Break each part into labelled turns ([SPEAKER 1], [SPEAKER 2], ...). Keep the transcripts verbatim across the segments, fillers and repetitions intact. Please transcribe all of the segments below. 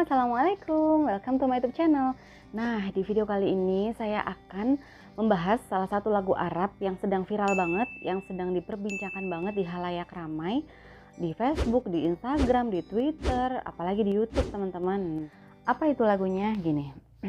[SPEAKER 1] Assalamualaikum, welcome to my YouTube channel. Nah, di video kali ini saya akan membahas salah satu lagu Arab yang sedang viral banget, yang sedang diperbincangkan banget di halayak ramai, di Facebook, di Instagram, di Twitter, apalagi di YouTube teman-teman. Apa itu lagunya? Gini.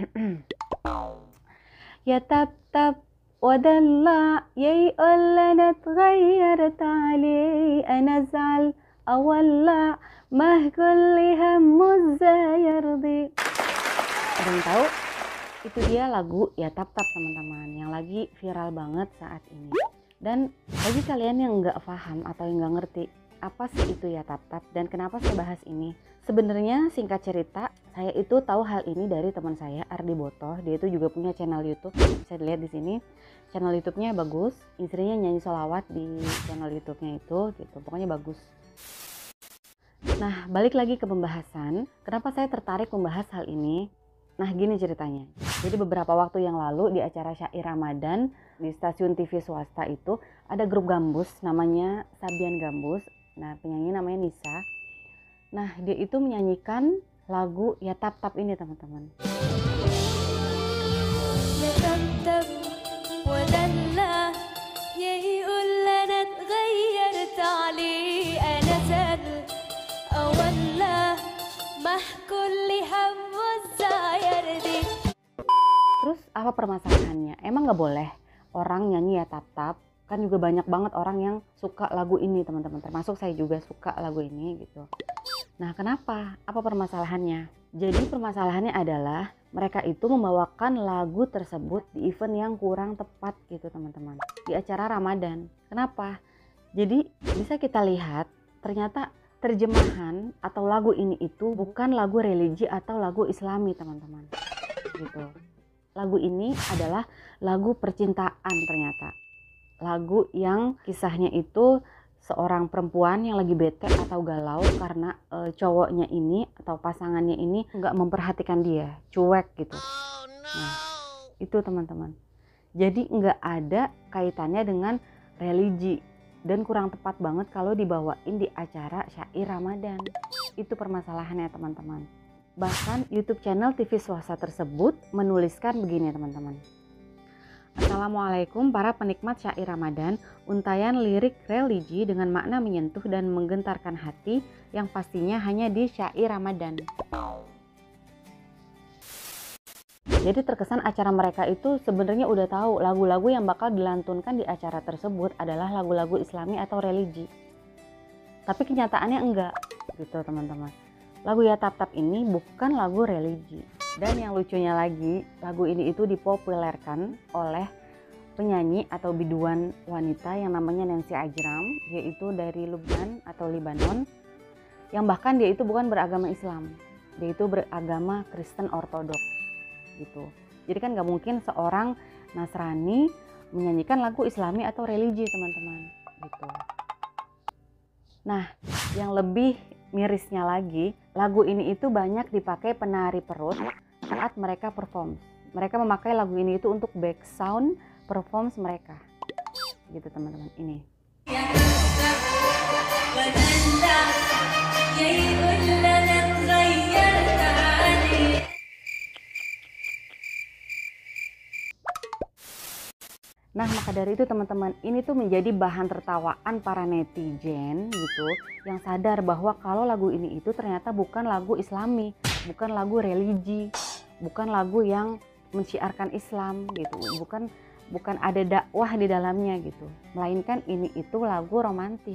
[SPEAKER 1] Ya tab tab wadalla yay'ul lana tghayyarat ali anazal awalla mah kulli hammuz yardi. Ada yang tahu? Itu dia lagu Ya Tap Tap teman-teman, yang lagi viral banget saat ini. Dan bagi kalian yang nggak paham atau yang nggak ngerti apa sih itu Ya Tap Tap dan kenapa saya bahas ini, sebenarnya singkat cerita saya itu tahu hal ini dari teman saya Ardi Botoh. Dia itu juga punya channel YouTube, bisa dilihat di sini. Channel YouTube-nya bagus, istrinya nyanyi sholawat di channel YouTube-nya itu, gitu. Pokoknya bagus. Nah, balik lagi ke pembahasan, kenapa saya tertarik membahas hal ini? Nah, gini ceritanya. Jadi beberapa waktu yang lalu di acara Syair Ramadan di stasiun T V swasta itu ada grup gambus namanya Sabian Gambus. Nah, penyanyi namanya Nisa. Nah, dia itu menyanyikan lagu Ya Tap Tap ini, teman-teman. Ya tap tap wadalla yay'ul lana tghayyarat ali anazal awalla mah kulli hammuz yardi. Terus apa permasalahannya? Emang nggak boleh orang nyanyi Ya Tap Tap? Kan juga banyak banget orang yang suka lagu ini teman-teman, termasuk saya juga suka lagu ini gitu. Nah, kenapa? Apa permasalahannya? Jadi permasalahannya adalah mereka itu membawakan lagu tersebut di event yang kurang tepat gitu teman-teman, di acara Ramadan. Kenapa? Jadi bisa kita lihat ternyata terjemahan atau lagu ini itu bukan lagu religi atau lagu Islami teman-teman gitu. Lagu ini adalah lagu percintaan ternyata. Lagu yang kisahnya itu seorang perempuan yang lagi bete atau galau karena e, cowoknya ini atau pasangannya ini nggak memperhatikan dia, cuek gitu. Nah, itu teman-teman. Jadi nggak ada kaitannya dengan religi dan kurang tepat banget kalau dibawain di acara Syair Ramadan. Itu permasalahannya teman-teman. Bahkan YouTube channel T V swasta tersebut menuliskan begini teman-teman. Assalamualaikum para penikmat Syair Ramadan, untayan lirik religi dengan makna menyentuh dan menggentarkan hati yang pastinya hanya di Syair Ramadan. Jadi terkesan acara mereka itu sebenarnya udah tahu lagu-lagu yang bakal dilantunkan di acara tersebut adalah lagu-lagu Islami atau religi. Tapi kenyataannya enggak gitu teman-teman. Lagu Ya Tap Tap ini bukan lagu religi. Dan yang lucunya lagi, lagu ini itu dipopulerkan oleh penyanyi atau biduan wanita yang namanya Nancy Ajram, yaitu dari Lebanon atau Libanon, yang bahkan dia itu bukan beragama Islam, dia itu beragama Kristen Ortodoks gitu. Jadi kan gak mungkin seorang Nasrani menyanyikan lagu Islami atau religi teman-teman gitu. Nah, yang lebih mirisnya lagi, lagu ini itu banyak dipakai penari perut saat mereka perform. Mereka memakai lagu ini itu untuk back sound perform mereka. Gitu teman-teman, ini. Nah, maka dari itu teman-teman, ini tuh menjadi bahan tertawaan para netizen gitu, yang sadar bahwa kalau lagu ini itu ternyata bukan lagu Islami, bukan lagu religi, bukan lagu yang mensyiarkan Islam gitu, bukan bukan ada dakwah di dalamnya gitu, melainkan ini itu lagu romantis.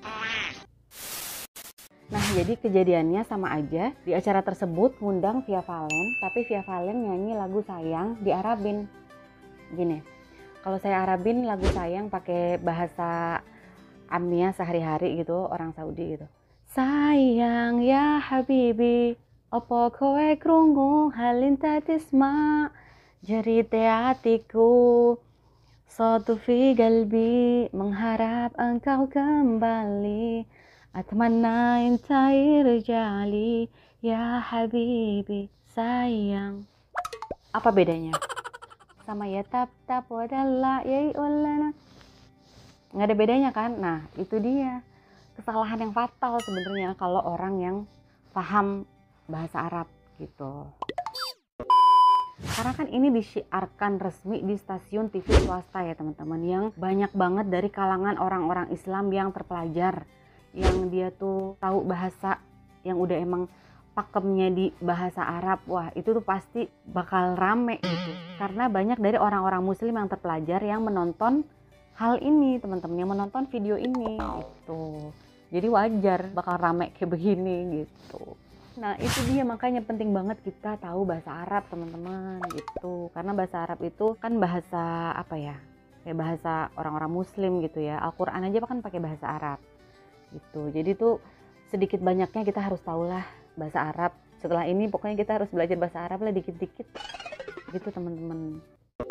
[SPEAKER 1] Nah, jadi kejadiannya sama aja, di acara tersebut ngundang Via Valen, tapi Via Valen nyanyi lagu Sayang di Arabin. Gini. Kalau saya Arabin lagu Sayang pakai bahasa Amnia sehari-hari gitu, orang Saudi gitu. Sayang ya habibi, apa kowe krungu halinta tisma, jerite hatiku, sotu fi galbi, mengharap engkau kembali, atmana intai rejali, ya habibi, sayang. Apa bedanya sama Ya Tap Tap wadalla yay'ul lana? Nggak ada bedanya kan? Nah, itu dia kesalahan yang fatal sebenarnya kalau orang yang paham bahasa Arab
[SPEAKER 2] gitu. Karena kan ini disiarkan resmi di stasiun T V swasta ya teman-teman, yang banyak banget dari kalangan orang-orang Islam yang terpelajar, yang dia tuh tahu bahasa, yang udah emang pakemnya di bahasa Arab. Wah itu tuh pasti bakal rame gitu, karena banyak dari orang-orang muslim yang terpelajar yang menonton hal ini teman-teman, yang menonton video ini gitu. Jadi wajar bakal rame kayak begini gitu. Nah itu dia, makanya penting banget kita tahu bahasa Arab teman-teman gitu, karena bahasa Arab itu kan bahasa apa ya, kayak bahasa orang-orang muslim gitu ya. Al-Quran aja kan pakai bahasa Arab gitu. Jadi tuh sedikit banyaknya kita harus tahu lah bahasa Arab. Setelah ini pokoknya kita harus belajar bahasa Arab lah dikit-dikit gitu teman-teman.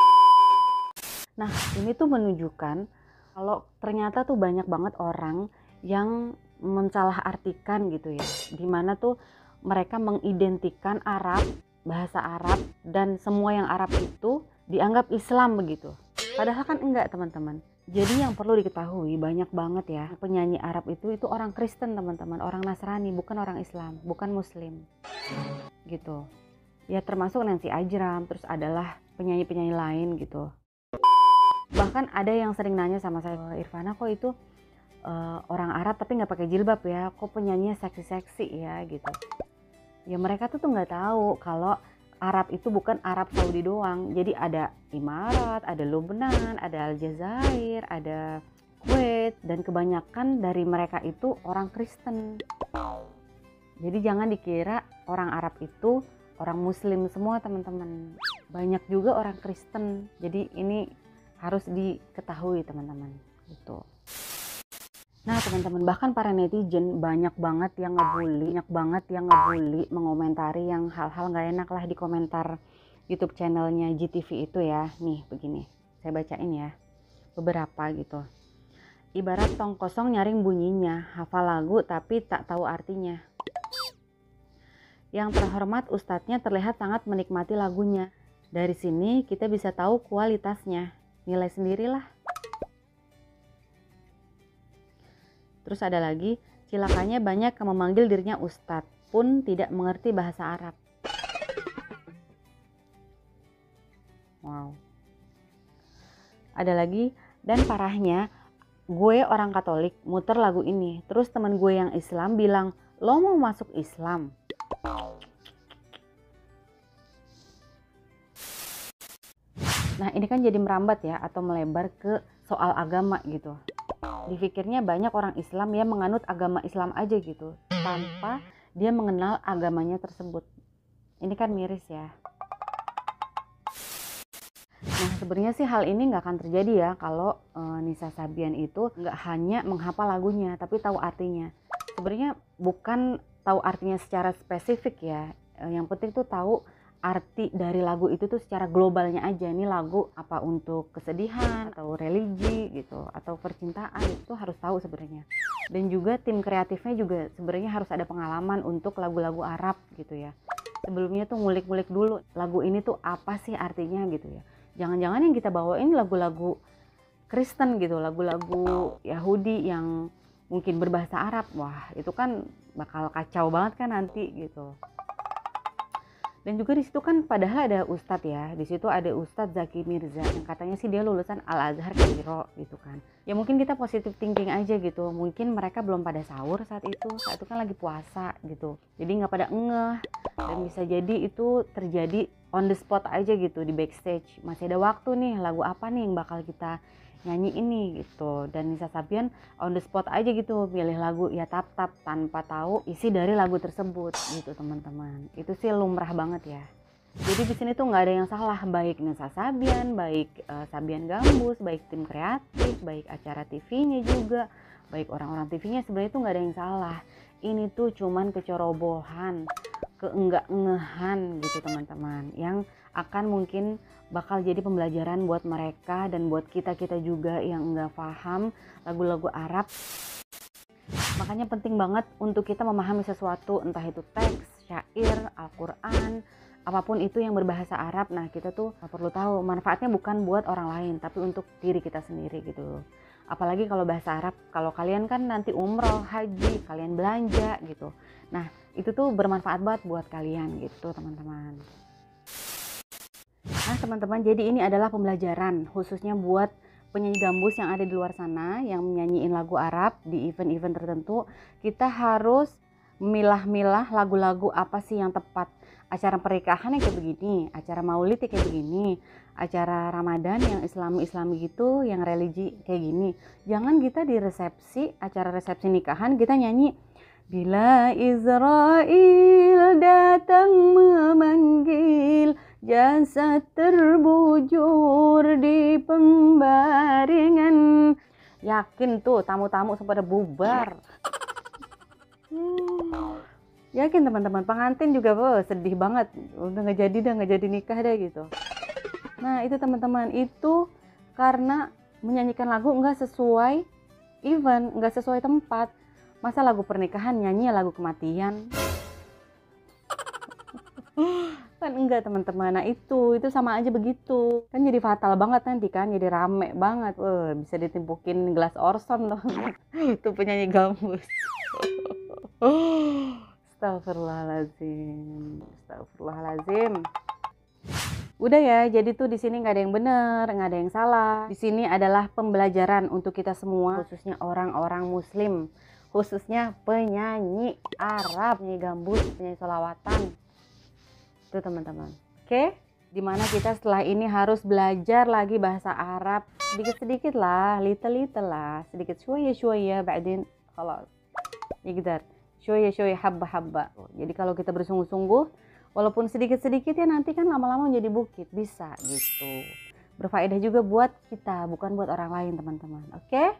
[SPEAKER 2] Nah ini tuh menunjukkan kalau ternyata tuh banyak banget orang yang mensalahartikan gitu ya, dimana tuh mereka mengidentikan Arab, bahasa Arab, dan semua yang Arab itu dianggap Islam begitu. Padahal kan enggak teman-teman. Jadi yang perlu diketahui, banyak banget ya penyanyi Arab itu itu orang Kristen teman-teman, orang Nasrani, bukan orang Islam, bukan Muslim gitu. Ya termasuk Nancy Ajram, terus adalah penyanyi-penyanyi lain gitu. Bahkan ada yang sering nanya sama saya, Irfana kok itu uh, orang Arab tapi nggak pakai jilbab ya, kok penyanyinya seksi-seksi ya gitu. Ya mereka tuh tuh nggak tahu kalau Arab itu bukan Arab Saudi doang. Jadi ada Imarat, ada Lebanon, ada Aljazair, ada Kuwait, dan kebanyakan dari mereka itu orang Kristen. Jadi jangan dikira orang Arab itu orang Muslim semua teman-teman. Banyak juga orang Kristen. Jadi ini harus diketahui teman-teman gitu. Nah teman-teman, bahkan para netizen banyak banget yang ngebully, banyak banget yang ngebully, mengomentari yang hal-hal nggak enak lah di komentar YouTube channelnya G T V itu ya. Nih begini, saya bacain ya beberapa gitu. Ibarat tong kosong nyaring bunyinya, hafal lagu tapi tak tahu artinya. Yang terhormat ustadznya terlihat sangat menikmati lagunya. Dari sini kita bisa tahu kualitasnya, nilai sendirilah. Terus ada lagi, cilakanya banyak yang memanggil dirinya ustadz pun tidak mengerti bahasa Arab. Wow. Ada lagi, dan parahnya gue orang Katolik muter lagu ini, terus teman gue yang Islam bilang, lo mau masuk Islam? Nah ini kan jadi merambat ya, atau melebar ke soal agama gitu. Dipikirnya banyak orang Islam yang menganut agama Islam aja gitu, tanpa dia mengenal agamanya tersebut. Ini kan miris ya. Nah sebenarnya sih hal ini nggak akan terjadi ya kalau e, Nisa Sabian itu nggak hanya menghafal lagunya, tapi tahu artinya. Sebenarnya bukan tahu artinya secara spesifik ya, e, yang penting tuh tahu arti dari lagu itu tuh secara globalnya aja. Ini lagu apa untuk kesedihan atau religi gitu, atau percintaan, itu harus tahu sebenarnya. Dan juga tim kreatifnya juga sebenarnya harus ada pengalaman untuk lagu-lagu Arab gitu ya. Sebelumnya tuh ngulik-ngulik dulu lagu ini tuh apa sih artinya gitu ya. Jangan-jangan yang kita bawain lagu-lagu Kristen gitu, lagu-lagu Yahudi yang mungkin berbahasa Arab. Wah itu kan bakal kacau banget kan nanti gitu. Dan juga di situ kan padahal ada ustadz ya, di situ ada Ustadz Zaki Mirza yang katanya sih dia lulusan Al Azhar Kairo gitu kan. Ya mungkin kita positive thinking aja gitu, mungkin mereka belum pada sahur saat itu, saat itu kan lagi puasa gitu. Jadi nggak pada ngeh, dan bisa jadi itu terjadi on the spot aja gitu di backstage. Masih ada waktu nih, lagu apa nih yang bakal kita nyanyi ini gitu. Dan Nisa Sabian on the spot aja gitu pilih lagu ya tap-tap tanpa tahu isi dari lagu tersebut gitu teman-teman. Itu sih lumrah banget ya. Jadi di sini tuh nggak ada yang salah, baik Nisa Sabian, baik uh, Sabian Gambus, baik tim kreatif, baik acara T V-nya juga, baik orang-orang T V-nya, sebenarnya tuh nggak ada yang salah. Ini tuh cuman kecerobohan, keenggak-engehan gitu teman-teman, yang akan mungkin bakal jadi pembelajaran buat mereka dan buat kita-kita juga yang enggak paham lagu-lagu Arab. Makanya penting banget untuk kita memahami sesuatu, entah itu teks, syair, Al-Quran, apapun itu yang berbahasa Arab. Nah kita tuh perlu tahu manfaatnya bukan buat orang lain, tapi untuk diri kita sendiri gitu. Apalagi kalau bahasa Arab, kalau kalian kan nanti umroh, haji, kalian belanja gitu. Nah itu tuh bermanfaat banget buat kalian gitu teman-teman. Nah teman-teman, jadi ini adalah pembelajaran khususnya buat penyanyi gambus yang ada di luar sana yang menyanyiin lagu Arab di event-event tertentu. Kita harus milah-milah lagu-lagu apa sih yang tepat. Acara pernikahan yang kayak begini, acara maulid yang kayak begini, acara Ramadan yang islami-islami gitu, yang religi kayak gini. Jangan kita di resepsi, acara resepsi nikahan kita nyanyi bila Israel datang memanggil, jasad terbujur di pembaringan. Yakin tuh tamu-tamu sempat bubar. Hmm. Yakin teman-teman, pengantin juga oh, sedih banget, udah nggak jadi dah nggak jadi nikah deh gitu. Nah itu teman-teman, itu karena menyanyikan lagu nggak sesuai event, nggak sesuai tempat. Masa lagu pernikahan nyanyi lagu kematian? Kan enggak teman-teman. Nah itu itu sama aja begitu, kan jadi fatal banget nanti kan, jadi rame banget. Wah, bisa ditimpukin gelas Orson tuh. Itu penyanyi gambus. Astagfirullahaladzim, astagfirullahaladzim. Udah ya, jadi tuh di sini nggak ada yang benar, nggak ada yang salah. Di sini adalah pembelajaran untuk kita semua, khususnya orang-orang Muslim, khususnya penyanyi Arab, penyanyi gambus, penyanyi sholawatan. Itu teman-teman. Oke, dimana kita setelah ini harus belajar lagi bahasa Arab sedikit-sedikit lah, little-little lah, sedikit syuya-syuya, ba'din khalas. Yaqdar. Shoya-shoya habba-habba. Jadi kalau kita bersungguh-sungguh, walaupun sedikit-sedikit ya nanti kan lama-lama menjadi bukit, bisa gitu. Berfaedah juga buat kita, bukan buat orang lain teman-teman. Oke?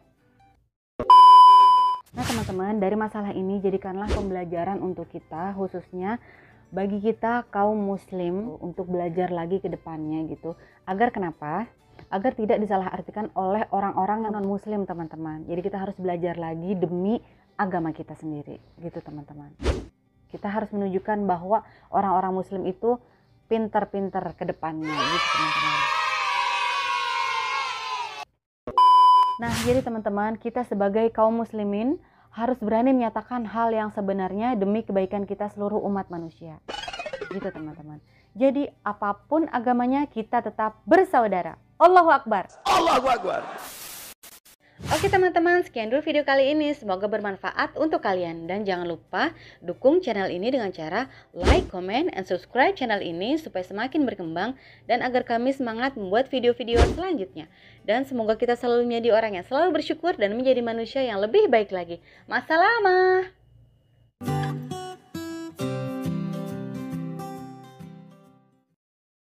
[SPEAKER 2] Nah teman-teman, dari masalah ini jadikanlah pembelajaran untuk kita, khususnya bagi kita kaum muslim untuk belajar lagi ke depannya gitu. Agar kenapa? Agar tidak disalahartikan oleh orang-orang non muslim teman-teman. Jadi kita harus belajar lagi demi agama kita sendiri gitu teman-teman. Kita harus menunjukkan bahwa orang-orang muslim itu pintar-pintar ke depannya gitu teman-teman. Nah jadi teman-teman, kita sebagai kaum muslimin harus berani menyatakan hal yang sebenarnya demi kebaikan kita seluruh umat manusia gitu teman-teman. Jadi apapun agamanya kita tetap bersaudara. Allahu Akbar.
[SPEAKER 3] Allahu Akbar.
[SPEAKER 2] Oke teman-teman, sekian dulu video kali ini. Semoga bermanfaat untuk kalian. Dan jangan lupa dukung channel ini dengan cara like, comment, and subscribe channel ini supaya semakin berkembang dan agar kami semangat membuat video-video selanjutnya. Dan semoga kita selalu menjadi orang yang selalu bersyukur dan menjadi manusia yang lebih baik lagi. Masalamah.